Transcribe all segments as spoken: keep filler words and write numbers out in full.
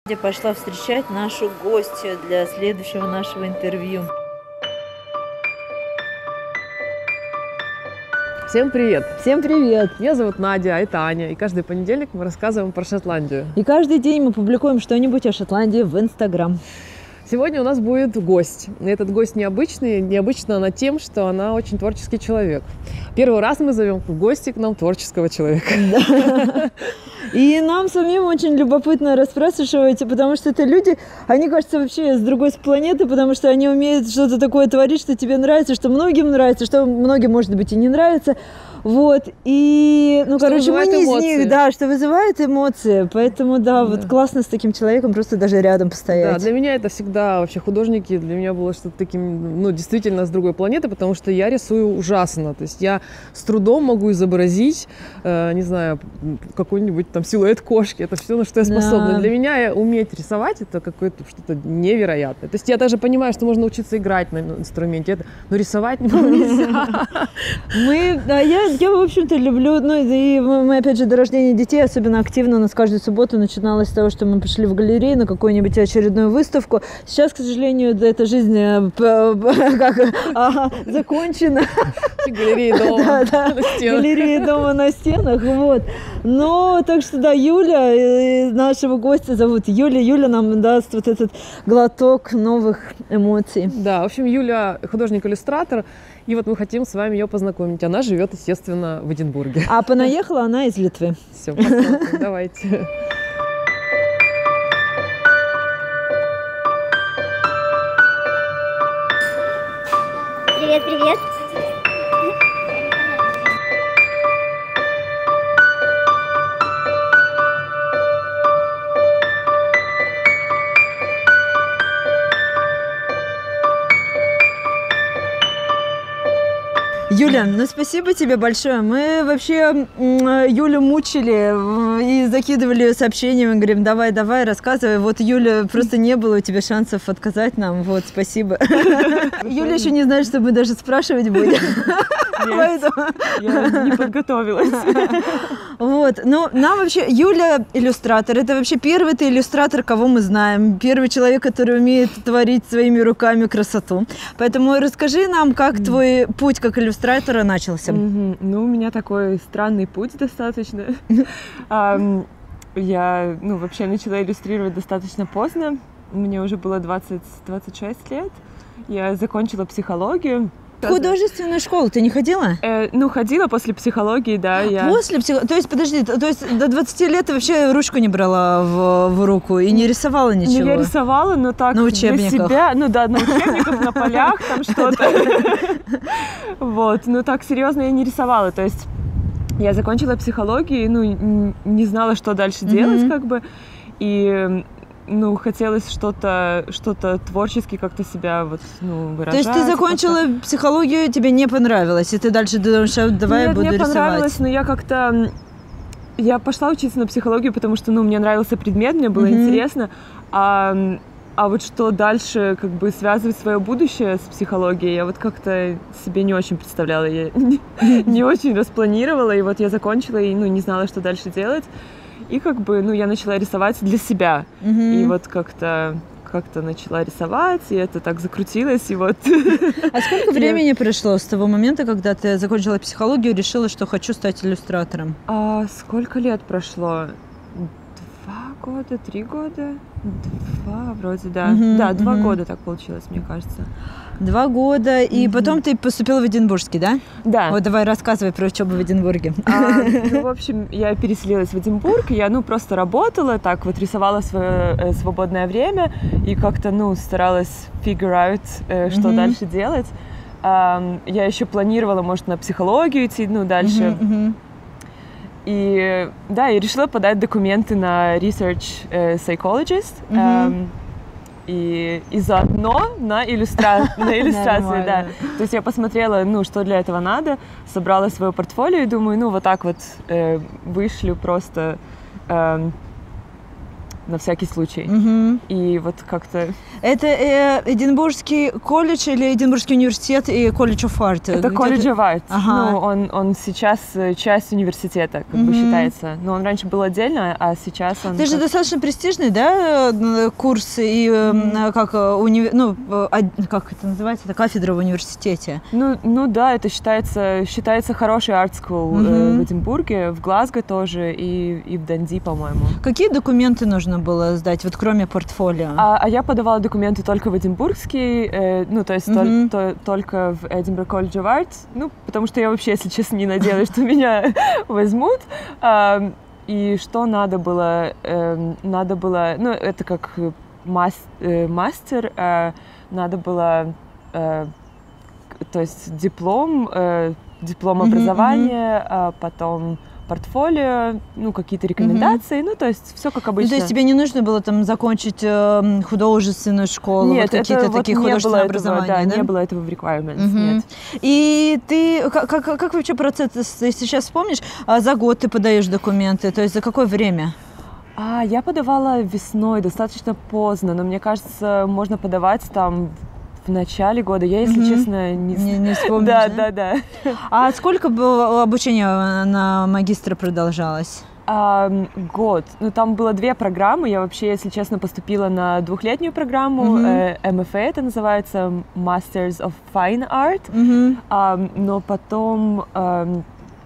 Я пошла встречать нашу гостью для следующего нашего интервью. Всем привет! Всем привет! Меня зовут Надя, а это Аня. И каждый понедельник мы рассказываем про Шотландию. И каждый день мы публикуем что-нибудь о Шотландии в Инстаграм. Сегодня у нас будет гость. И этот гость необычный. Необычна она тем, что она очень творческий человек. Первый раз мы зовем в гости к нам творческого человека. Да. И нам самим очень любопытно расспрашивать, потому что это люди, они, кажется, вообще с другой планеты, потому что они умеют что-то такое творить, что тебе нравится, что многим нравится, что многим, может быть, и не нравится. Вот, и, ну, что короче, мы не эмоции. из них, да, что вызывает эмоции, поэтому, да, да, вот классно с таким человеком просто даже рядом постоять. Да, для меня это всегда, вообще, художники, для меня было что-то таким, ну, действительно с другой планеты, потому что я рисую ужасно, то есть я с трудом могу изобразить, э, не знаю, какой-нибудь там силуэт кошки, это все, на что я способна. Да. Для меня уметь рисовать, это какое-то что-то невероятное. То есть я даже понимаю, что можно учиться играть на инструменте, но рисовать нельзя. Мы, да, я Я, в общем-то, люблю, ну, и мы, опять же, до рождения детей особенно активно, у нас каждую субботу начиналось с того, что мы пришли в галерею на какую-нибудь очередную выставку. Сейчас, к сожалению, эта жизнь как, ага, закончена. Галереи дома да, да, на стенах. Галереи дома на стенах, вот. Но, так что, да, Юля, нашего гостя зовут Юля. Юля нам даст вот этот глоток новых эмоций. Да, в общем, Юля художник-иллюстратор. И вот мы хотим с вами ее познакомить. Она живет, естественно, в Эдинбурге. А понаехала она из Литвы. Все, посмотрим, давайте. Привет, привет. Юля, ну спасибо тебе большое. Мы вообще Юлю мучили и закидывали ее сообщениями, говорим, давай, давай, рассказывай. Вот, Юля, просто не было у тебя шансов отказать нам. Вот, спасибо. Юля еще не знает, что мы даже спрашивать будем. Я не подготовилась. Вот, ну нам вообще, Юля иллюстратор, это вообще первый ты иллюстратор, кого мы знаем. Первый человек, который умеет творить своими руками красоту. Поэтому расскажи нам, как твой путь как иллюстратор начался? Mm-hmm. Ну, у меня такой странный путь достаточно. Я, ну, вообще начала иллюстрировать достаточно поздно. Мне уже было двадцать, двадцать шесть лет. Я закончила психологию. В художественную школу ты не ходила? Э, ну, ходила после психологии, да. Я... После психологии? То есть, подожди, то есть до двадцати лет ты вообще ручку не брала в, в руку и не рисовала ничего? Ну, я рисовала, но так на для учебниках. себя. Ну да, на учебниках, на полях, там что-то. Вот, ну так серьезно я не рисовала. То есть я закончила психологию, ну, не знала, что дальше делать, как бы. И... ну, хотелось что-то, что-то творчески как-то себя вот, ну, выражать. То есть ты закончила как-то... психологию, тебе не понравилось, и ты дальше думаешь, давай Нет, я буду мне рисовать? понравилось, но я как-то... Я пошла учиться на психологию, потому что, ну, мне нравился предмет, мне было mm-hmm. интересно, а, а вот что дальше, как бы, связывать свое будущее с психологией, я вот как-то себе не очень представляла, я не очень распланировала, и вот я закончила, и, ну, не знала, что дальше делать. И как бы, ну, я начала рисовать для себя. Mm-hmm. И вот как-то, как-то начала рисовать, и это так закрутилось, и вот... А сколько времени прошло с того момента, когда ты закончила психологию и решила, что хочу стать иллюстратором? А сколько лет прошло? Два года, три года? Два, вроде, да. Mm-hmm. Да, два mm-hmm. года так получилось, мне кажется. Два года, и mm-hmm. потом ты поступила в Эдинбургский, да? Да. Вот давай рассказывай про учебу в Эдинбурге. А, ну, в общем, я переселилась в Эдинбург, я, ну, просто работала, так вот рисовала свое э, свободное время и как-то, ну, старалась figure out, э, что mm-hmm. дальше делать. А, я еще планировала, может, на психологию идти, ну, дальше. Mm-hmm, mm-hmm. И, да, я решила подать документы на research э, psychologist. Mm-hmm. Э, И, и заодно на, иллюстра... на иллюстрации, да. То есть я посмотрела, ну, что для этого надо, собрала свое портфолио и думаю, ну, вот так вот э, вышлю просто э, на всякий случай. Мгм. И вот как-то... Это э, Эдинбургский колледж или Эдинбургский университет и колледж of art? Это Где колледж ты- of Art. Ага. Ну, он, он сейчас э, часть университета, как бы Мгм. считается. Но он раньше был отдельно, а сейчас он... Это же как- достаточно престижный, да, э, курс и э, Мгм. как э, уни- ну э, од- как это называется, это кафедра в университете. Ну, ну да, это считается, считается хороший арт school э, Мгм. в Эдинбурге, в Глазго тоже и, и в Данди, по-моему. Какие документы нужно было сдать, вот кроме портфолио? А, а я подавала документы только в Эдинбургский, э, ну, то есть тол- Мгм. то- только в Edinburgh College of Art, ну, потому что я вообще, если честно, не надеялась, что меня возьмут. А, и что надо было? Эм, надо было, ну, это как мас- э, мастер, э, надо было, э, к- то есть диплом, э, диплом Мгм, образования, а потом портфолио, ну, какие-то рекомендации, ну, то есть все как Ну, обычно. то есть тебе не нужно было там закончить э, художественную школу, Нет, вот какие-то это вот такие не было художественные этого, образования, да, да? не было этого в requirements, Мгм. нет. И ты, как, как, как вообще процесс, ты сейчас вспомнишь, а за год ты подаешь документы, то есть за какое время? А, я подавала весной, достаточно поздно, но мне кажется, можно подавать там в начале года. Я, если Мгм. честно, не Не, знаю. не вспомнишь, Да, да? да, да. А сколько было обучение на магистра продолжалось? А, м, год. Ну, там было две программы. Я вообще, если честно, поступила на двухлетнюю программу. Мгм. э, эм эф эй это называется, Masters of Fine Art. Мгм. А, но потом, ам,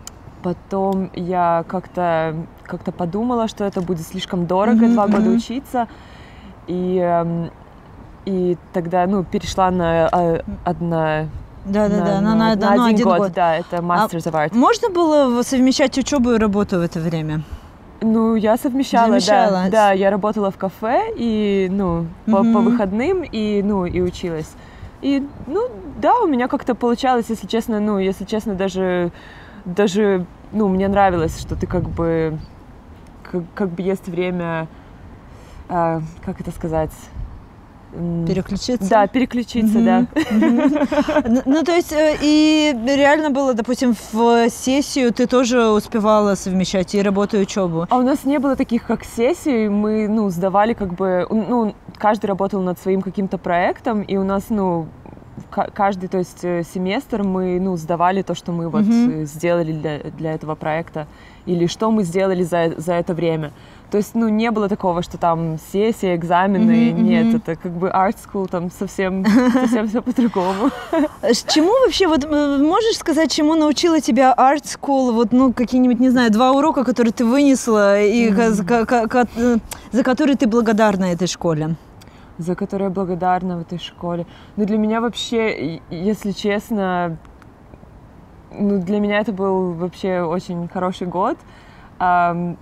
потом я как-то как-то подумала, что это будет слишком дорого, Мгм, два года мгм. учиться, и ам, и тогда, ну, перешла на а, одна Да-да-да, на, на, на- на на один, один год, год. да, это Masters of Art. Можно было совмещать учебу и работу в это время? Ну, я совмещала, Совмещала. да, да, я работала в кафе и, ну, по, по Мгм. выходным и, ну, и училась. И, ну, да, у меня как-то получалось, если честно, ну, если честно, даже, даже, ну, мне нравилось, что ты как бы, как, как бы есть время, а, как это сказать? М, Переключиться? Да, переключиться, Мгм. да. Ну, ну, то есть, э, и реально было, допустим, в сессию ты тоже успевала совмещать и работу, и учебу? А у нас не было таких, как сессий, мы, ну, сдавали как бы, ну, каждый работал над своим каким-то проектом, и у нас, ну, ка- каждый, то есть, э, семестр мы, ну, сдавали то, что мы вот Мгм. э, сделали для, для этого проекта, или что мы сделали за, за это время. То есть, ну, не было такого, что там сессия, экзамены, Мгм, нет, мгм. это как бы art school, там совсем, совсем все по-другому. С Чему вообще, вот э, можешь сказать, чему научила тебя Art School, вот, ну, какие-нибудь, не знаю, два урока, которые ты вынесла, и ка- за ка- ка- ка- э, за которые ты благодарна этой школе? За которые я благодарна в этой школе. Ну, для меня вообще, и- если честно, ну, для меня это был вообще очень хороший год. Ам,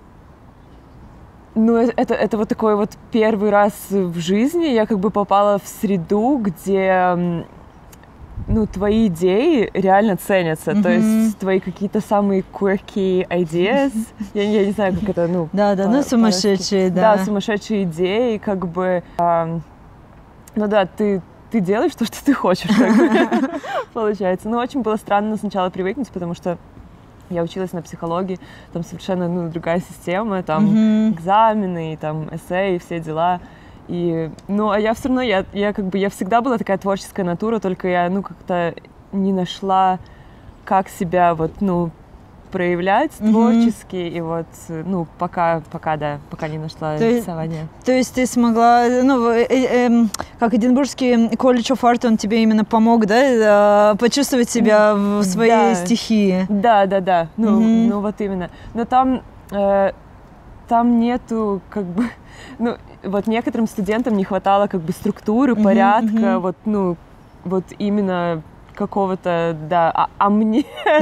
ну, э- это, это вот такой вот первый раз в жизни я как бы попала в среду, где, м, ну, твои идеи реально ценятся. То Мгм. есть твои какие-то самые quirky ideas. Я, я не знаю, как это, ну, Да, да, ну, по- сумасшедшие, да. да, сумасшедшие идеи, как бы, ам, ну да, ты, ты делаешь то, что ты хочешь, как бы, получается. Но очень было странно сначала привыкнуть, потому что я училась на психологии, там совершенно, ну, другая система, там Мгм. экзамены, и там эссе, и все дела. И, ну, а я все равно, я, я как бы, я всегда была такая творческая натура, только я, ну, как-то не нашла, как себя вот, ну, проявлять Мгм. творчески, и вот, ну, пока, пока, да, пока не нашла То есть- рисование. То есть ты смогла, ну, э, э, эм, как Эдинбургский колледж of Art, он тебе именно помог, да, э, почувствовать себя в своей Да. стихии? Да, да, да, ну, Мгм. ну вот именно. Но там, э, там нету, как бы, ну, вот некоторым студентам не хватало, как бы, структуры, Мгм, порядка, мгм. вот, ну, вот именно какого-то, да, а, а мне,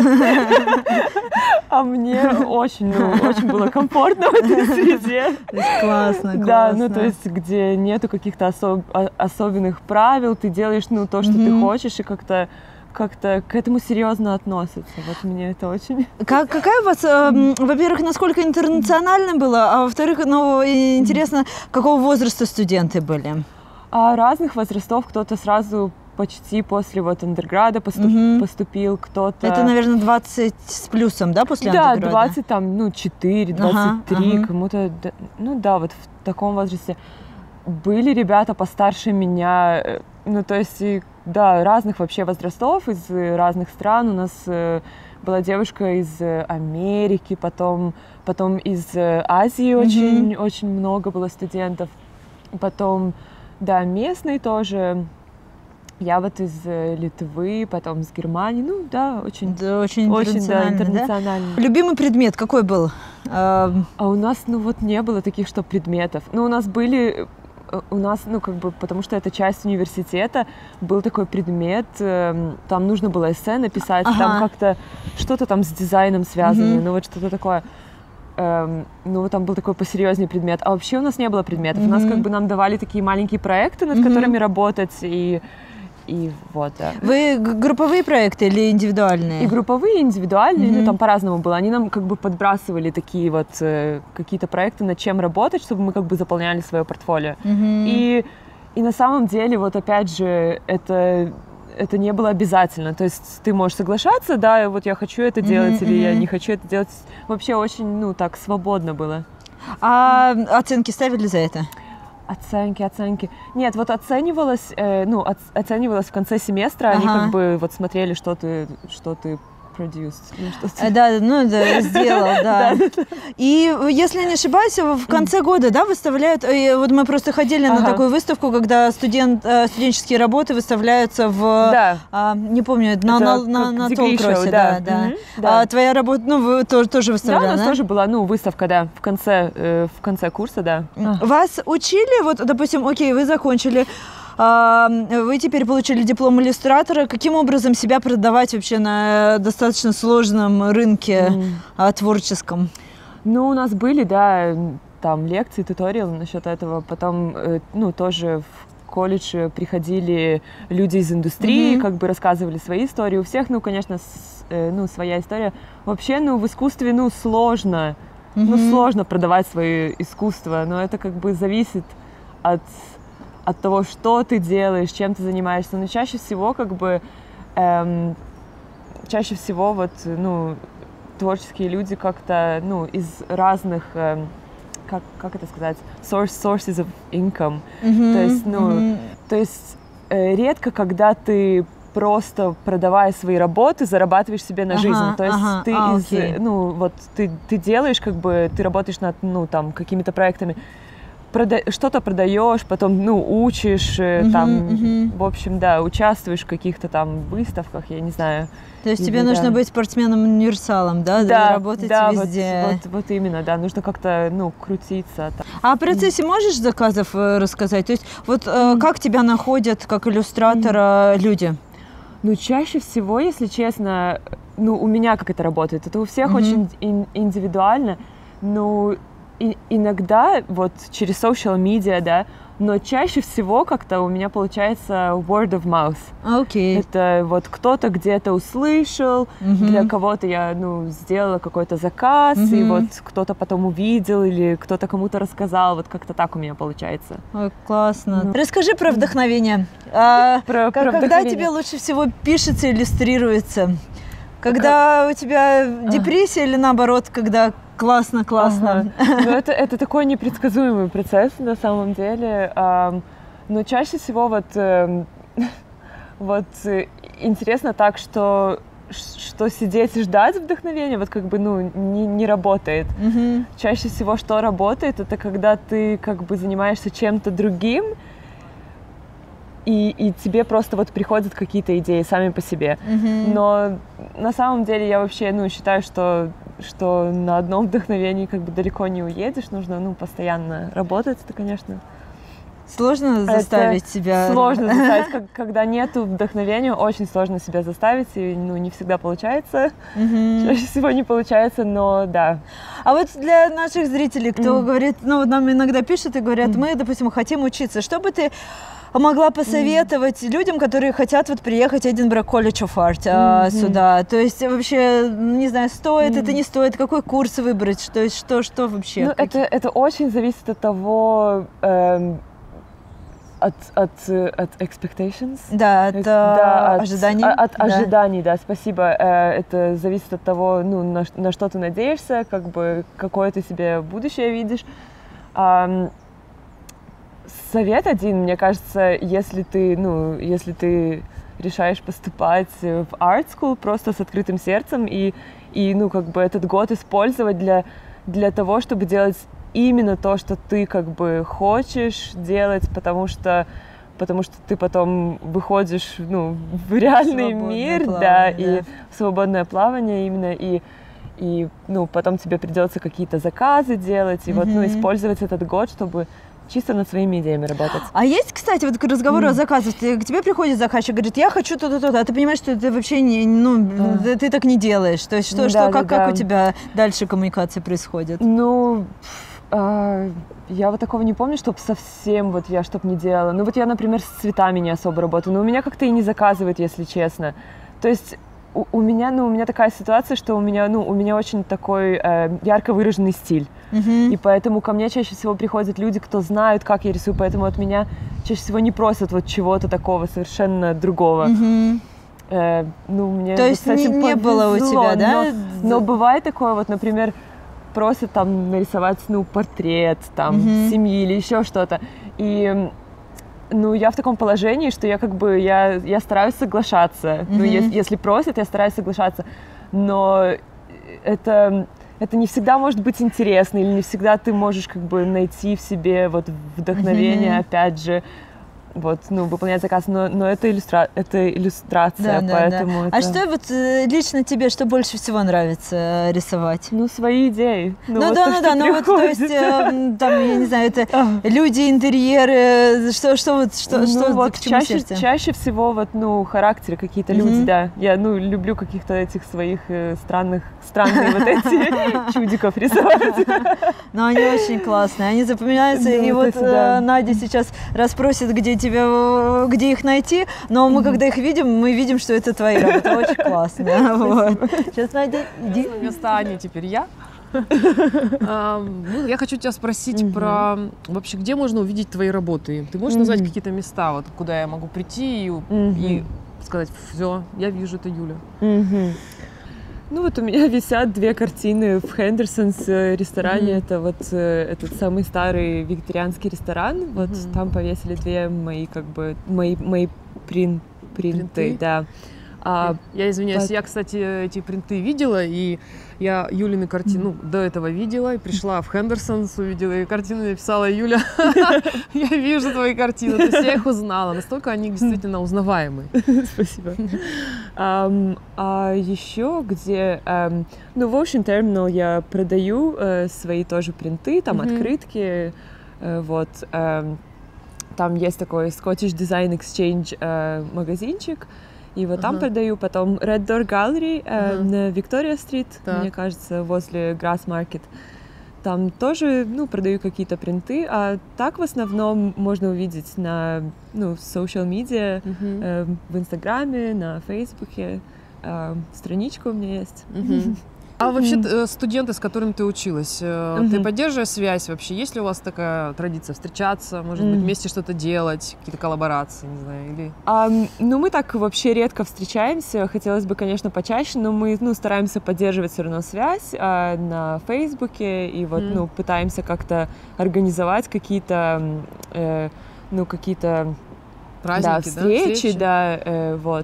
а мне очень, ну, очень было комфортно в этой среде. То есть классно, классно. Да, ну то есть где нету каких-то особ- а- особенных правил, ты делаешь, ну, то, что ты Мгм. хочешь, и как-то как-то к этому серьезно относятся. Вот мне это очень... Как, какая у вас, эм, во-первых, насколько интернационально было, а во-вторых, ну, и интересно, какого возраста студенты были? А разных возрастов кто-то сразу почти после вот андерграда поступ, Мгм. поступил, кто-то... Это, наверное, двадцать с плюсом, да, после Да, андерграда? двадцать, там, ну, четыре, двадцать три, Ага, ага. кому-то, да, ну да, вот в таком возрасте. Были ребята постарше меня, э, ну, то есть, и, да, разных вообще возрастов, из э, разных стран. У нас э, была девушка из э, Америки, потом, потом из э, Азии Мгм. очень, очень много было студентов. Потом, да, местные тоже. Я вот из э, Литвы, потом из Германии. Ну, да, очень, Да, очень очень, да, интернационально, да? интернационально. Любимый предмет какой был? А, А у нас, ну вот не было таких, что предметов. Ну, у нас были, э, у нас, ну как бы, потому что это часть университета, был такой предмет, эм, там нужно было эссе написать, Ага. там как-то что-то там с дизайном связано, Мгм. ну вот что-то такое. Эм, ну, там был такой посерьезнее предмет. А вообще у нас не было предметов. У нас Мгм. как бы нам давали такие маленькие проекты, над Мгм. которыми работать, и, и вот, да. Вы г- групповые проекты или индивидуальные? И групповые, и индивидуальные, Мгм. ну там по-разному было. Они нам как бы подбрасывали такие вот э, какие-то проекты, над чем работать, чтобы мы как бы заполняли свое портфолио. Мгм. И, и на самом деле, вот опять же, это, это не было обязательно. То есть ты можешь соглашаться, да, вот я хочу это Мгм, делать, или я мгм. не хочу это делать. Вообще очень, ну так, свободно было. А оценки ставили за это? Оценки, оценки. Нет, вот оценивалось, э, ну, оц- оценивалось в конце семестра, они Ага. как бы вот смотрели, что ты, что ты produced, ну, что ты- Э, Да, ну да, сделал, да. И если я не ошибаюсь, в конце года, да, выставляют. э, Вот мы просто ходили на Ага. такую выставку, когда студент, э, студенческие работы выставляются в, Да. а, не помню, на, Это на, на, как на degree Толкроссе, show, да, да. да. Мгм, да. А твоя работа, ну, вы тоже, тоже Да, у выставляли, нас да? тоже была, ну, выставка, да, в конце, э, в конце курса, да. Вас учили, вот, допустим, окей, вы закончили, а, вы теперь получили диплом иллюстратора. Каким образом себя продавать вообще на достаточно сложном рынке М. а, творческом? Ну, у нас были, да, там лекции, туториалы насчет этого. Потом, э, ну, тоже в колледж приходили люди из индустрии, Мгм. как бы рассказывали свои истории. У всех, ну, конечно, с- э, ну, своя история. Вообще, ну, в искусстве, ну, сложно. Ну, Мгм. сложно продавать свои искусства, но это как бы зависит от, от того, что ты делаешь, чем ты занимаешься. Но чаще всего, как бы, эм, чаще всего вот, ну, творческие люди как-то, ну, из разных, эм, как, как это сказать, source, sources of income. Мгм. То есть, ну, Мгм. То есть э, редко, когда ты просто продавая свои работы, зарабатываешь себе на Ага, жизнь. То есть ага, ты а, из, окей. ну, вот ты, ты делаешь, как бы, ты работаешь над, ну, там, какими-то проектами, прода- что-то продаешь, потом, ну, учишь, э, Мгм, там, мгм. в общем, да, участвуешь в каких-то там выставках, я не знаю. То есть Или тебе да. нужно быть спортсменом-универсалом, да, Да, работать да, вот, везде. вот, вот именно, да, нужно как-то, ну, крутиться. там. А о процессе можешь заказов э, рассказать? То есть вот э, как тебя находят как иллюстратора люди? Ну, чаще всего, если честно, ну, у меня как это работает, это у всех Мгм. очень ин- индивидуально, ну, и- иногда вот через social media, да, но чаще всего как-то у меня получается word of mouth. Окей. Это вот кто-то где-то услышал, Мгм. для кого-то я, ну, сделала какой-то заказ, и Мгм. вот кто-то потом увидел, или кто-то кому-то рассказал, вот как-то так у меня получается. Ой, классно. Ну. Расскажи про вдохновение. А, Про- как- про когда вдохновение. тебе лучше всего пишется, иллюстрируется? Когда у тебя депрессия или наоборот, когда классно-классно? Ага. Ну, это, это такой непредсказуемый процесс на самом деле. Ам, Но чаще всего вот, эм, вот э, интересно так, что, ш- что сидеть и ждать вдохновения, вот как бы, ну, не, не работает. Мгм. Чаще всего что работает, это когда ты как бы занимаешься чем-то другим, и, и тебе просто вот приходят какие-то идеи сами по себе. Мгм. Но на самом деле я вообще, ну, считаю, что, что на одном вдохновении как бы далеко не уедешь, нужно, ну, постоянно работать, это, конечно, Сложно это заставить себя? сложно заставить, как- когда нету вдохновения, очень сложно себя заставить, и, ну, не всегда получается, Мгм. чаще всего не получается, но да. А вот для наших зрителей, кто Мгм. говорит, ну, вот нам иногда пишут и говорят, Мгм. мы, допустим, хотим учиться, что бы ты могла посоветовать людям, которые хотят вот приехать в Edinburgh College of Art а, Мгм. сюда? То есть вообще, не знаю, стоит Мгм. это, не стоит, какой курс выбрать, что, что, что вообще? Ну, это, это очень зависит от того, эм, От, от, э, от expectations? Да, от, Э, э, да, от ожиданий. а- От Да. ожиданий, да, спасибо. Э, Это зависит от того, ну, на, ш- на что ты надеешься, как бы, какое ты себе будущее видишь. Ам, Совет один, мне кажется, если ты, ну, если ты решаешь поступать в art school просто с открытым сердцем и, и ну, как бы этот год использовать для, для того, чтобы делать именно то, что ты как бы хочешь делать, потому что потому что ты потом выходишь, ну, в реальный Свободное мир, да, плавание, и да. в свободное плавание именно, и и, ну, потом тебе придется какие-то заказы делать, и вот, ну, Мгм. использовать этот год, чтобы чисто над своими идеями работать. А есть, кстати, вот к разговору о заказах. Ты- К тебе приходит заказчик, говорит, я хочу то-то, то-то, а ты понимаешь, что ты вообще не, ну, Да. ты так не делаешь. То есть что, Да, что, да, как, как да. у тебя дальше коммуникация происходит? Ну, а, я вот такого не помню, чтобы совсем вот я чтоб не делала. Ну, вот я, например, с цветами не особо работаю, но у меня как-то и не заказывают, если честно. То есть у, у меня, ну, у меня такая ситуация, что у меня, ну, у меня очень такой э, ярко выраженный стиль. Мгм. И поэтому ко мне чаще всего приходят люди, кто знают, как я рисую, поэтому от меня чаще всего не просят вот чего-то такого совершенно другого. Мгм. Э, ну, мне То вот есть с этим не- не было у повезло, тебя, да? Но, но бывает такое, вот, например, просят там нарисовать, ну, портрет там Мгм. семьи или еще что-то. И ну, я в таком положении, что я как бы, я, я стараюсь соглашаться. Ну, Мгм. если, если просят, я стараюсь соглашаться. Но это, это не всегда может быть интересно, или не всегда ты можешь как бы найти в себе вот вдохновение, Мгм. опять же, вот, ну, выполнять заказ. Но, но это, иллюстра... это иллюстрация, Да, да, поэтому да. это... А что вот э, лично тебе, что больше всего нравится э, рисовать? Ну, свои идеи. Ну, вот да, то, ну что да, ну вот, то приходит. есть, э, м, там, я не знаю, это А. люди, интерьеры, что, что вот, что, Ну, что вот к чему чаще, сердце? чаще всего вот, ну, характеры какие-то Мгм. люди, да. Я, ну, люблю каких-то этих своих э, странных, странные вот эти чудиков рисовать. Но они очень классные, они запоминаются. Ну, И вот вот эти, да. э, Надя сейчас расспросит, где тебя, э, где их найти, но мы, когда их видим, мы видим, что это твои работы. Очень классно. Вот. Сейчас, Надя, иди. Вместо Ани теперь я. Ам, ну, я хочу тебя спросить Мгм. про вообще, где можно увидеть твои работы? Ты можешь назвать Мгм. какие-то места, вот, куда я могу прийти и, Мгм. и сказать, все, я вижу, это Юля. Мгм. Ну вот у меня висят две картины в Хендерсонс э, ресторане. Мгм. Это вот э, этот самый старый викторианский ресторан. Вот Мгм. там повесили две мои как бы мои мои прин, принты, Принты? да. А, Я извиняюсь, под- я, кстати, эти принты видела, и я Юлины картину до этого видела, и пришла в Хендерсонс, увидела ее картину, и написала: Юля, я вижу твои картины, то есть я их узнала, настолько они действительно узнаваемы. Спасибо. Ам, А еще где, ам, ну в Ocean Terminal я продаю э, свои тоже принты, там Мгм. открытки, э, вот. ам, Там есть такой Scottish Design Exchange э, магазинчик, и вот там Ага. продаю. Потом Red Door Gallery э, Ага. на Виктория-стрит, Так. мне кажется, возле Grass Market. Там тоже, ну, продаю какие-то принты, а так в основном можно увидеть на, ну, social media, Мгм. э, в Инстаграме, на Фейсбуке. Э, страничка у меня есть. Мгм. А вообще э, студенты, с которыми ты училась, э, ты Мгм. поддерживаешь связь вообще? Есть ли у вас такая традиция встречаться, может быть, Мгм. вместе что-то делать, какие-то коллаборации, не знаю, или... А, м, ну, мы так вообще редко встречаемся. Хотелось бы, конечно, почаще, но мы, ну, стараемся поддерживать все равно связь а, на Фейсбуке и вот, Мгм. ну, пытаемся как-то организовать какие-то, м, э, ну, какие-то, Праздники, да, да? встречи, да, э, вот.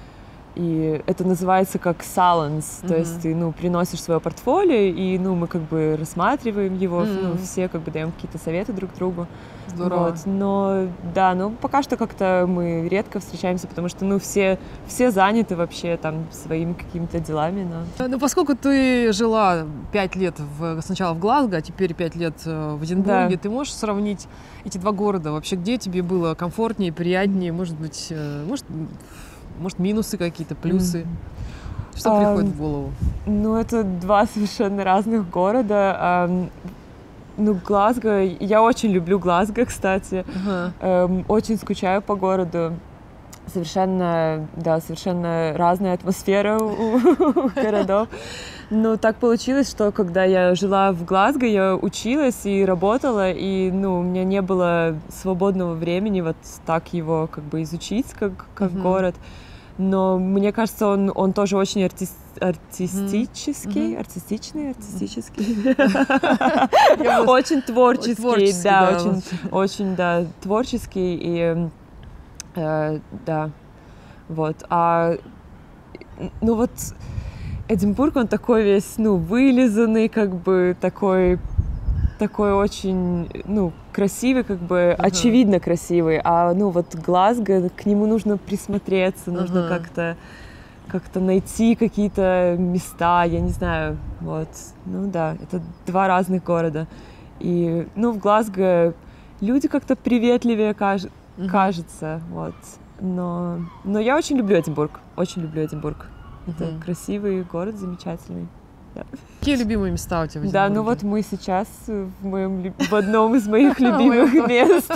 И это называется как салонс, то Мгм. есть ты, ну, приносишь свое портфолио, и, ну, мы как бы рассматриваем его, ну, Мгм. все как бы даем какие-то советы друг другу. Здорово. Вот, но да, но пока что как-то мы редко встречаемся, потому что, ну, все, все заняты вообще там своими какими-то делами, но... Ну, поскольку ты жила пять лет в, сначала в Глазго, а теперь пять лет э, в Эдинбурге, Да. ты можешь сравнить эти два города? Вообще, где тебе было комфортнее, приятнее? Может быть, э, может, может минусы какие-то, плюсы? Что Ам, приходит в голову? Ну, это два совершенно разных города. Ам, Ну, Глазго, я очень люблю Глазго, кстати. Ага. Эм, очень скучаю по городу. совершенно, да, совершенно разная атмосфера у городов. Ну, так получилось, что когда я жила в Глазго, я училась и работала, и, ну, у меня не было свободного времени вот так его как бы изучить, как, как mm-hmm. город. Но мне кажется, он, он тоже очень артист, артистический, mm-hmm. артистичный, артистический, очень творческий, да, очень, да, творческий и, да, вот. А, ну вот, Эдинбург, он такой весь, ну, вылизанный, как бы, такой, такой очень, ну, красивый, как бы, uh-huh. очевидно красивый, а, ну, вот Глазго, к нему нужно присмотреться, нужно uh-huh. как-то, как-то найти какие-то места, я не знаю, вот, ну, да, это два разных города, и, ну, в Глазго люди как-то приветливее каж- uh-huh. кажется, вот, но, но я очень люблю Эдинбург, очень люблю Эдинбург. Это mm-hmm. красивый город, замечательный. Да. Какие любимые места у тебя в Эдинбурге? Да, ну вот мы сейчас в, моем, в одном из моих любимых мест.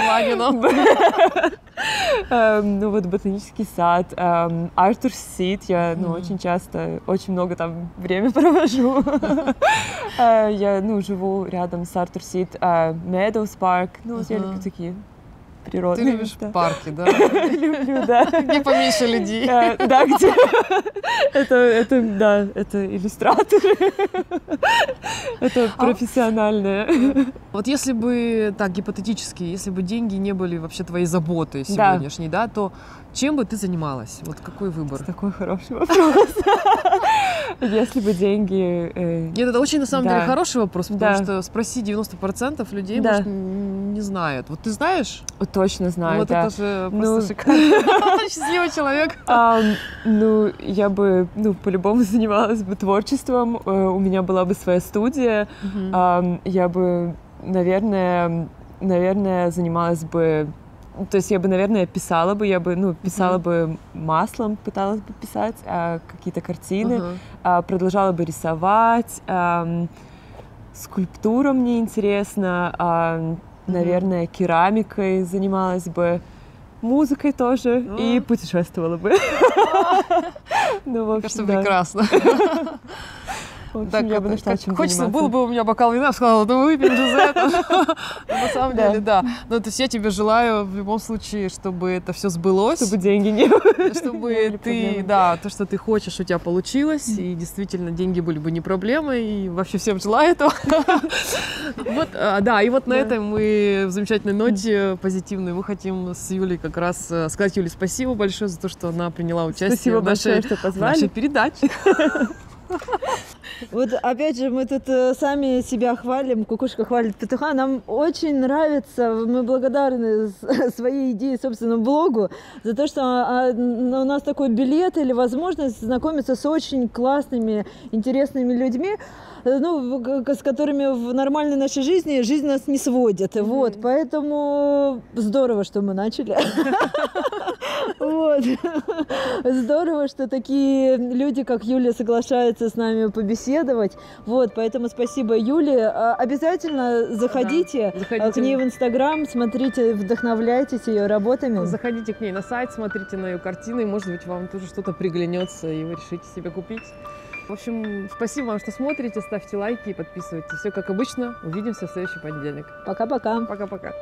Ну вот ботанический сад, Артур Сид. Я очень часто, очень много там время провожу. Я живу рядом с Артур Сид. Meadows Park. Ну, я люблю такие природные. Ты любишь да. парки, да? Люблю, да. Где поменьше людей. Да, да, где... это, это, да, это иллюстраторы. Это профессиональные. Вот если бы, так, гипотетически, если бы деньги не были вообще твоей заботой сегодняшней, да, то чем бы ты занималась? Вот какой выбор? Это такой хороший вопрос. Если бы деньги... Нет, это очень, на самом деле, хороший вопрос, потому что спроси девяносто процентов людей, может, не знают. Вот ты знаешь? Точно знаю, вот да. это же просто шикарно. Счастливый человек. Ну, я бы, ну, по-любому занималась бы творчеством, у меня была бы своя студия, я бы, наверное, наверное, занималась бы... То есть я бы, наверное, писала бы, я бы, ну, писала uh-huh. бы маслом, пыталась бы писать а, какие-то картины, uh-huh. а, продолжала бы рисовать, а, скульптура мне интересна, а, uh-huh. наверное, керамикой занималась бы, музыкой тоже uh-huh. и путешествовала бы. Ну, в общем, прекрасно. В общем, я бы нашла, чем хочется, заниматься. было бы у меня бокал вина, я сказала, ну выпьем Джузеппе. На самом деле, да. Ну, то есть я тебе желаю в любом случае, чтобы это все сбылось. Чтобы деньги не были. Чтобы ты, да, то, что ты хочешь, у тебя получилось. И действительно, деньги были бы не проблемой. И вообще всем желаю этого. Вот, да, и вот на этой мы в замечательной ноте позитивной мы хотим с Юлей как раз сказать Юле спасибо большое за то, что она приняла участие в нашей передаче. Вот опять же, мы тут э, сами себя хвалим, кукушка хвалит петуха. Нам очень нравится, мы благодарны своей идее, собственному блогу, за то, что а, у нас такой билет или возможность знакомиться с очень классными, интересными людьми, ну, с которыми в нормальной нашей жизни жизнь нас не сводит. Mm-hmm. Вот, поэтому здорово, что мы начали. Вот. Здорово, что такие люди, как Юля, соглашаются с нами побеседовать. Вот, поэтому спасибо Юле. Обязательно заходите, да, заходите к ней в Инстаграм, смотрите, вдохновляйтесь ее работами. Заходите к ней на сайт, смотрите на ее картины, может быть, вам тоже что-то приглянется, и вы решите себе купить. В общем, спасибо вам, что смотрите, ставьте лайки и подписывайтесь. Все как обычно. Увидимся в следующий понедельник. Пока-пока. Пока-пока.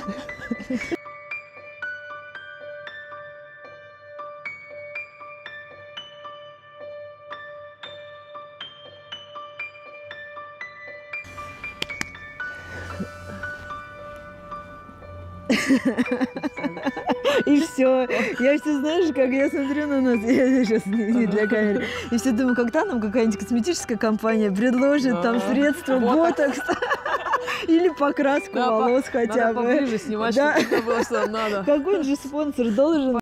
И все. Я все, знаешь, как я смотрю на нас, я сейчас не, не для камеры, и все думаю, когда нам какая-нибудь косметическая компания предложит там средства, ботокс или покраску волос хотя бы. Надо поближе снимать, чтобы было, что нам надо. Какой же спонсор должен